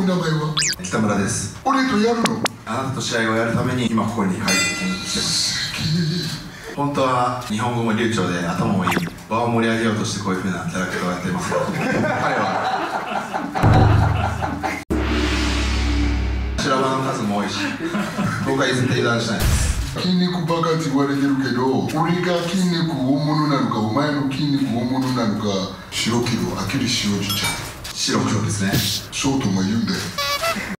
名前は？ 北村です。 俺とやるの？ あなたと試合をやるために今ここに入ってきてます。本当は日本語も流暢で頭もいい、場を盛り上げようとしてこういう風なキャラクターをやっていますが、彼は修羅場の数も多いし、僕は絶対油断しないです。 筋肉バカって言われてるけど、俺が筋肉大物なのかお前の筋肉大物なのか、白黒あきりしおじちゃん。 白黒ですね。 そうとも言うんだよ。